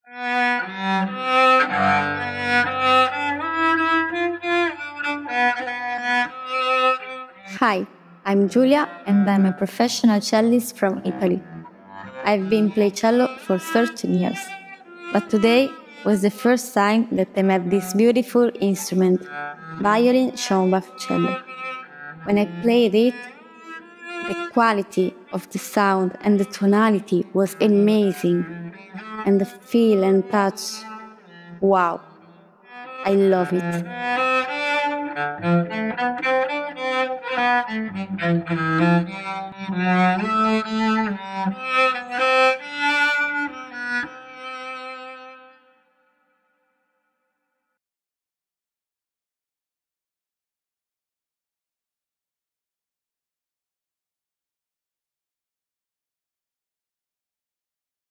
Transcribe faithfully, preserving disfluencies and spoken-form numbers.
Hi, I'm Giulia and I'm a professional cellist from Italy. I've been playing cello for thirteen years, but today was the first time that I met this beautiful instrument, violin Schönbach cello. When I played it, the quality of the sound and the tonality was amazing, and the feel and touch, wow, I love it.